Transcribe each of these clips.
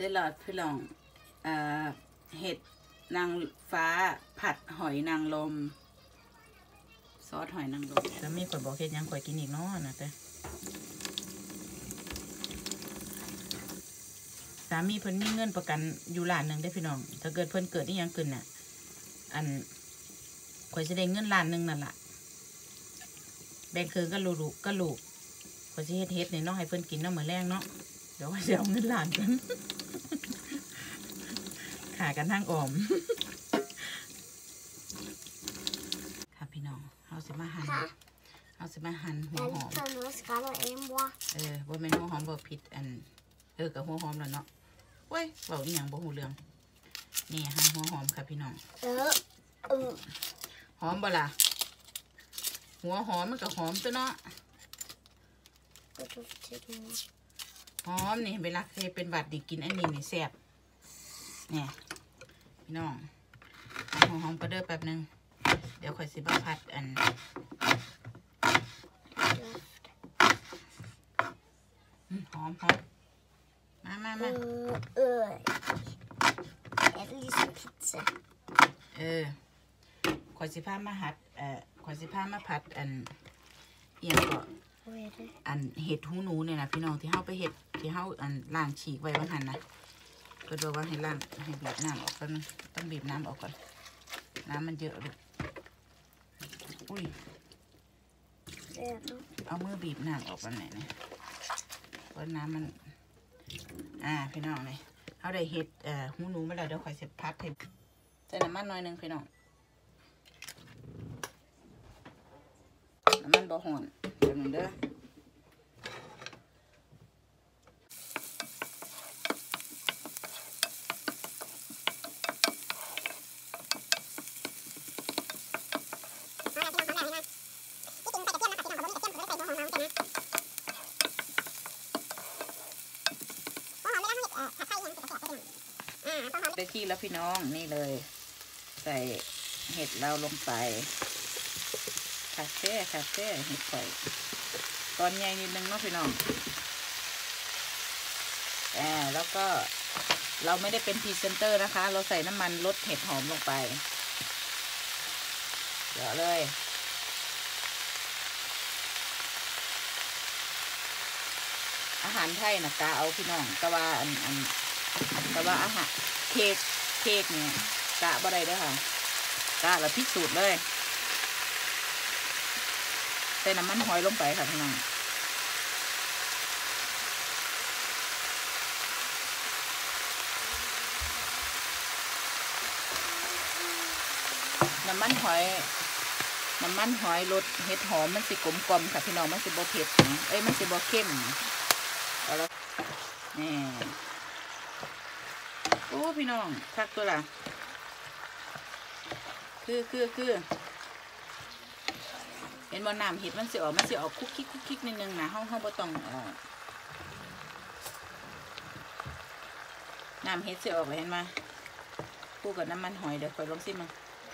ได้หลอดพี่ลองเห็ดนางฟ้าผัดหอยนางรมซอสหอยนางรมแล้วมีข่อยบอกเห็ดยังข่อยกินอีกเนาะนะแต่สามีเพิ่นมีเงินประกันอยู่ล้านหนึ่งได้พี่น้องถ้าเกิดเพิ่นเกิดนี่ยังเกินน่ะอันข่อยจะได้เงินล้านหนึ่งนั่นแหละแบ่งคืนก็ลูกข่อยจะเฮ็ดเนี่ยเนาะให้เพิ่นกินเนาะมื้อแรงเนาะเดี๋ยวข่อยจะเอาเงินล้านกันขากันทางออมค่ะพี่น้องเอาสิมาหั่นหัวหอมบ่แม่นหัวหอมบ่ผิดอันกับหัวหอมแล้วเนาะเว้ยเว้าอีหยังบ่ฮู้เรื่องนี่หั่นหัวหอมค่ะพี่น้องหอมบ่ล่ะหัวหอมมันก็หอมตัวเนาะหอมนี่เวลาเคยเป็นหวัดนี่กินอันนี้นี่แซ่บเนี่ยพี่น้องหัวหอมก็เด้อแป๊บนึงเดี๋ยวค่อยสิมาผัดอันหอมมาขอสิพามาหัดขอสิพามาผัดอันเอียงก็อันเห็ดหูหนูเนี่ยนะพี่น้องที่เฮาไปเห็ดที่เฮาอันล้างฉีกไว้ว่าหั่นนะก็ดูว่าให้ล้างให้บีบน้ำออกก่อนต้องบีบน้ำออกก่อนน้ำมันเยอะเลยอุ้ยเอามือบีบน้ำออกก่อนไหนเนี่ยเพราะน้ำมันพี่น้องเลยเขาได้เห็ดหูหนูมาแล้วเดี๋ยวค่อยเสร็จพัดให้ใส่น้ำมันหน่อยนึงพี่น้องน้ำมันบ่ห่อนเดี๋ยวนึงเด้อได้ที่แล้วพี่น้องนี่เลยใส่เห็ดเราลงไปคาเฟ่เห็ดใส่ตอนใหญ่นิดนึงเนาะพี่น้องแล้วก็เราไม่ได้เป็นพรีเซนเตอร์นะคะเราใส่น้ำมันลดเห็ดหอมลงไปเยอะเลยอาหารไทยนะกาเอาพี่น้องแต่ว่าแต่ว่าอาหารเค้กเนี่ยกะบ่ได้เด้อค่ะกะแล้วพิสูจน์เลยใส่น้ำมันหอยลงไปค่ะพี่น้องน้ำมันหอยรสเห็ดหอมมันสิกลมกลมค่ะพี่น้องมันสิบ่เผ็ดมันสิบ่เข้มแล้วนี่โอ้พี่น้องคักตัวละคือเห็นว่าน้ำเห็ดมันสิออกคุกคิกนิดนึงนะห้องบ่ต้องน้ำเห็ดสิออกเห็นไหมคู่กับน้ำมันหอยเดี๋ยวคอยลองซิมา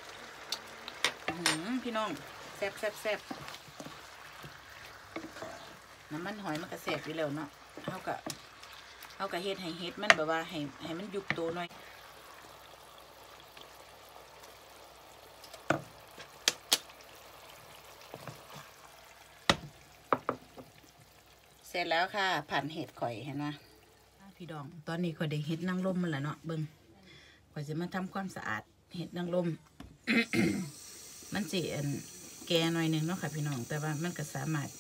พี่น้องแซ่บน้ำมันหอยมันก็แซ่บอยู่แล้วเนาะเอากะเห็ดให้เห็ดมันแบบว่าให้มันยุบตัวหน่อยเสร็จแล้วค่ะผ่านเห็ดข่อยเห็นไหมพี่ดองตอนนี้ข่อยได้เห็ดนางรมมันแหละเนาะเบิ้งข่อยจะมาทำความสะอาดเห็ดนางรม มันสิแก่หน่อยนึงเนาะค่ะพี่น้องแต่ว่ามันก็สามารถ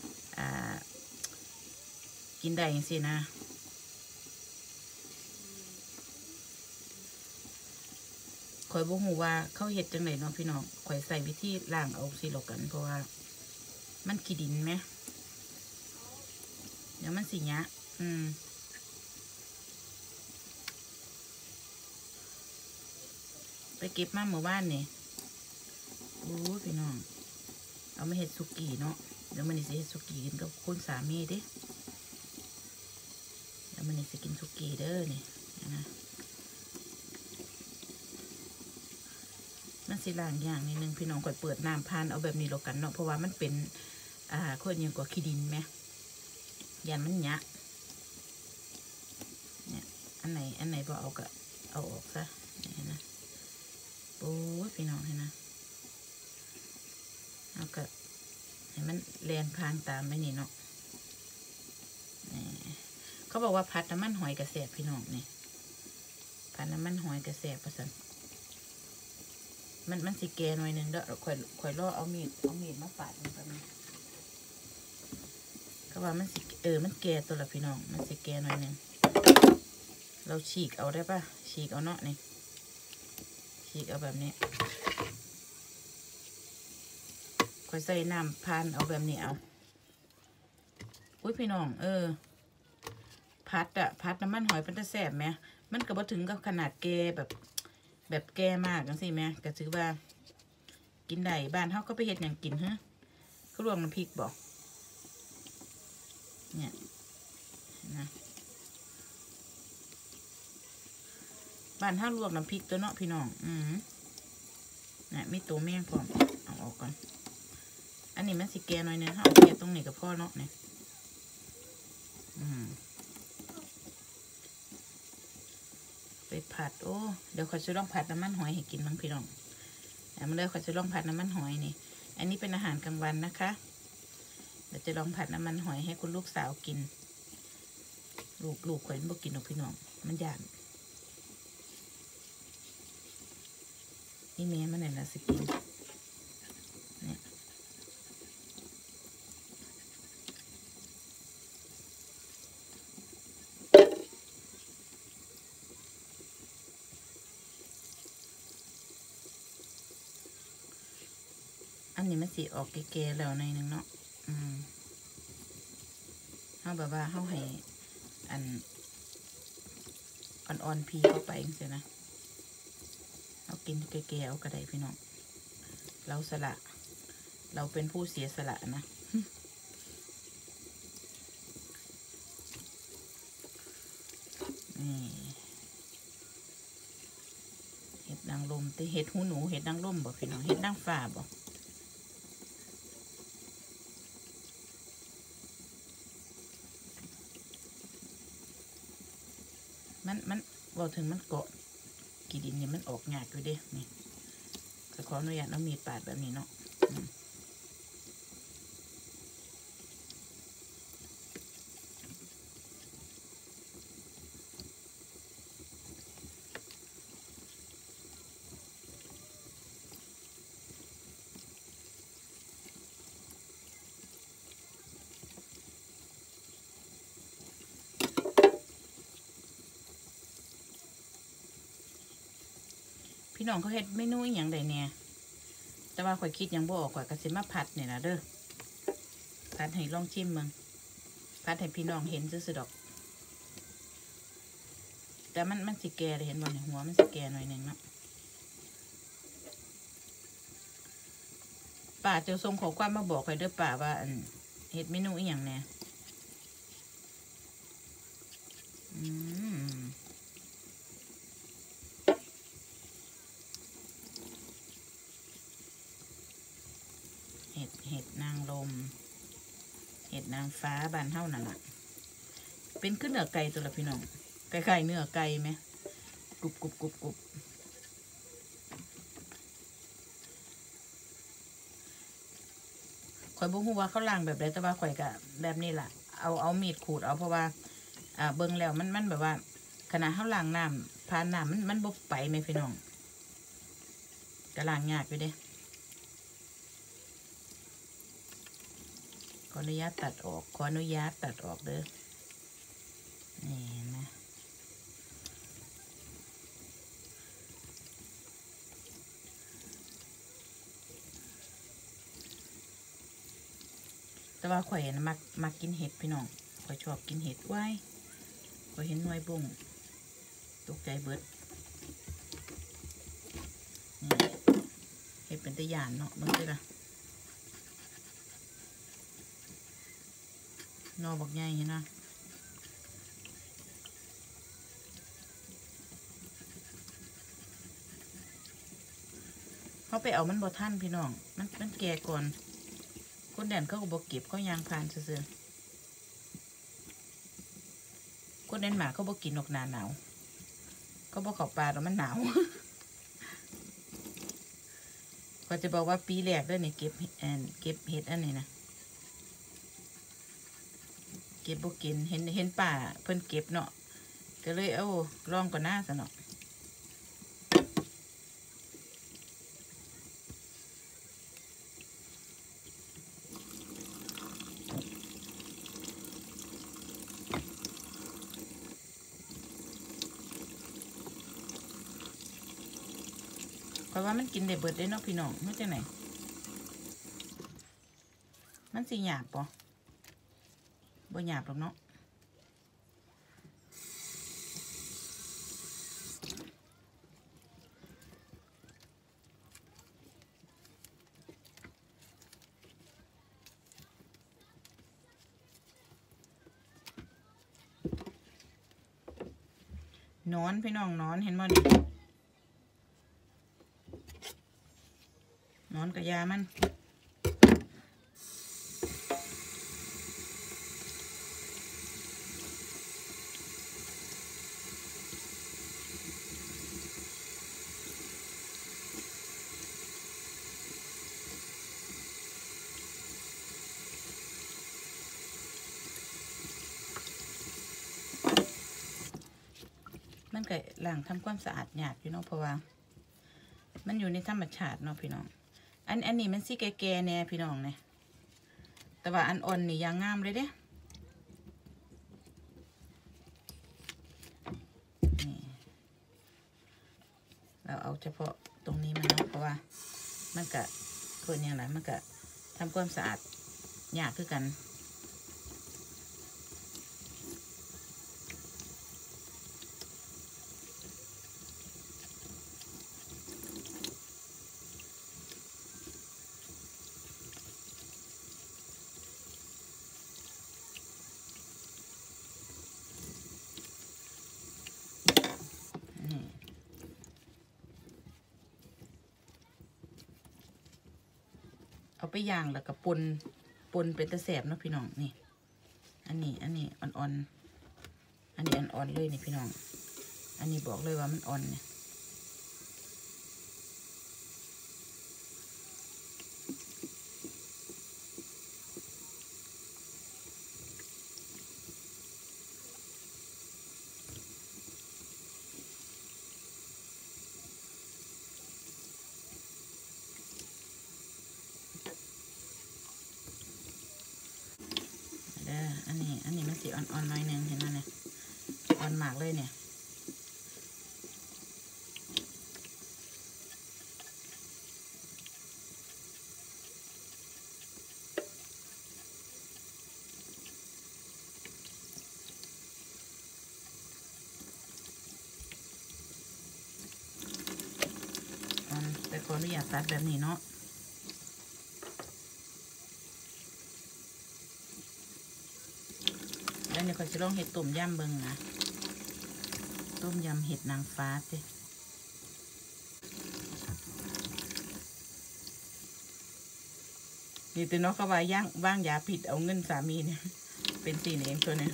กินได้อย่างสินะข่อยบ่ฮู้ว่าเขาเฮ็ดจังไดเนาะพี่น้องข่อยใส่วิธีล้างเอาสิแล้วกันเพราะว่ามันขี้ดินไหมเดี๋ยวมันสิยะไปเก็บมาเมื่อวานนี่โอ้พี่น้องเอามาเฮ็ดสุกี้เนาะเดี๋ยวมันนี่สิเฮ็ดสุกี้กินกับคุณสามีเด้เดี๋ยวมันนี่สิกินสุกี้เด้อนี่นะมันสิล้างอย่างนิดนึงพี่น้องก่อนเปิดน้ำพานเอาแบบนี้แล้วกันเนาะเพราะว่ามันเป็นคนยังกว่าขี้ดินไหมยันมันหยะเนี่ยอันนไหนพอเอาก็เอาออกซะนี่นะโอ้ยพี่น้องเห็นนะเอาก็ให้มันแลนพานตามไปนี่เนาะเขาบอกว่าผัดน้ำมันหอยกระแสบพี่น้องนี่ผัดน้ำมันหอยกระแสบประสันมันสิแกหน่อยนึงเด้อข่อยล่อเอามีดมาปาดมันกันเขาว่ามันสิมันแกตัวละพี่น้องมันสิแกหน่อยนึงเราฉีกเอาได้ปะฉีกเอาเนาะนี่ฉีกเอาแบบนี้ข่อยใส่น้ำพานเอาแบบนี้เอาอุ้ยพี่น้องพัดน้ำมันหอยเป็นตะแสบไหมมันก็บ่ถึงกับขนาดแกแบบแกมากจังสิแม่ก็ถือว่ากินได้บ้านเฮาก็ไปเฮ็ดอย่างกินฮะก็รวมน้ำพริกบอกเนี่ยนะบ้านเฮาลวกน้ำพริกตัวเนาะพี่น้องเนี่ยมีตัวแมงพร้อมเอาออกก่อนอันนี้มันสิแกหน่อยนึงเอาแกตรงนี้กับพ่อเนาะเนี่ยไปผัดโอ้เดี๋ยวขอจะลองผัดน้ำมันหอยให้กินบ้างพี่น้องมาเลยขอจะลองผัดน้ำมันหอยนี่อันนี้เป็นอาหารกลางวันนะคะเดี๋ยวจะลองผัดน้ำมันหอยให้คุณลูกสาวกินลูกข่อยไม่กินหรอกพี่น้องมันยากนี่แม่มันเนี่ยนะสกินเนี่ยอันนี้มันสีออกแก่ๆแล้วในนึงเนาะเขาแบบว่าเขาให้อันอ่อนๆพีเข้าไปเสียนะเอากินแก่ๆเอากระไดพี่น้องเราสละเราเป็นผู้เสียสละนะนี่เห็ดนางรมแต่เห็ดหูหนูเห็ดนางรมบอกพี่น้องเห็ดนางฟ้าบอกมันบอกถึงมันเกาะกี่ดินเนี่ยมันออกงาดอยู่เด้นี่ขออนุญาตเอามีดปาดแบบนี้เนาะพี่น้องเขาเฮ็ดเมนูอย่างใดเนี่ยแต่ว่าข่อยคิดยังบ่ออกข่อยก็สิมาผัดเนี่ยนะเด้อผัดให้ลองชิมมึงผัดให้พี่น้องเห็นซื่อๆดอกแต่มันสิแก่เลยเห็นบ่เนี่ยหัวมันสิแก่หน่อยนึงเนาะป้าจะส่งขอความมาบอกข่อยเด้อป้าว่าเฮ็ดเมนูอีหยังแน่เห็ดนางลมเห็ดนางฟ้าบานเท่านั่นแหละเป็นขึ้นเนื้อไก่ตัวละพี่น้องไก่เนื้อไก่ไหมกรุบข่อยบ่ฮู้ว่าเขาล้างแบบไรแต่ว่าข่อยกะแบบนี้แหละเอามีดขูดเอาเพราะว่าเบิ่งแล้วมันแบบว่าขณะเขาล้างน้ำผ่านน้ำมันบ่ไปไหมพี่น้องก็ล้างยากอยู่เด้ขออนุญาตตัดออกเด้อนี่นะแต่ว่าข่อยนะมักกินเห็ดพี่น้องข่อยชอบกินเห็ดไว้ข่อยเห็นหน่วยบุ้งตกใจเบิดนี่เห็ดเป็นตะยานเนาะมึงสิล่ะนอบอกใหญ่เห็นนะเขาไปเอามันบ่ท่านพี่น้องมันแก่ก่อนคนแดนเขาก็บอกเก็บเขายางพานซื่อคนแดนหมาเขาบอกกินนกหนาหนาวก็บอกเขาป่าแล้วมันหนาว ก็จะบอกว่าปีแรกด้วยนี่เก็บเห็ดอันนี้นะเก็บบ่กินเห็นป่าเพิ่นเก็บเนาะก็เลยเอาลองก่อนหน้าซะเนาะเพราะว่ามันกินได้เบิดได้เนาะพี่น้องมันจังไหนมันสิหยาบปะบ่หยาบหรอกเนาะนอนพี่น้องนอนเห็นบ่นี่นอนกับยามันมันก็ล้างทำความสะอาดยากพี่น้องเพราะว่ามันอยู่ในธรรมชาติเนาะพี่น้องอันนี้มันสิแก่ๆแน่พี่น้องเนี่ยแต่ว่าอันอ่อนนี่ยังงามเลยเด้นี่เราเอาเฉพาะตรงนี้มันเนาะเพราะว่ามันก็เกินอย่างไรมันก็ทำความสะอาดยากคือกันเอาไปย่างแล้วก็ปนเป็นตะแสบเนาะพี่น้องนี่อันนี้อ่อนๆอันนี้อ่อนๆเลยนี่พี่น้องอันนี้บอกเลยว่ามันอ่อนเนี่ยอันนี้มันสีอ่อนๆหน่อยนึงเห็นไหมเนี่ยอ่อนมากเลยเนี่ยแต่ขออนุญาตตัดแบบนี้เนาะแล้วเนี่ยเขาจะลองเห็ดต้มยำเบิ่งนะต้มยำเห็ดนางฟ้าสินี่ตัวน้องเขาว่าย่างว่างยาผิดเอาเงินสามีเนี่ยเป็นสีเองตัวเนี่ย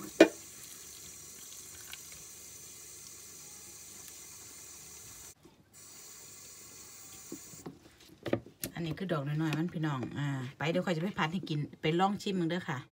อันนี้คือดอกน้อยๆมันพี่น้องไปเดี๋ยวเขาจะไปพัดให้กินไปลองชิมมึงเด้อค่ะ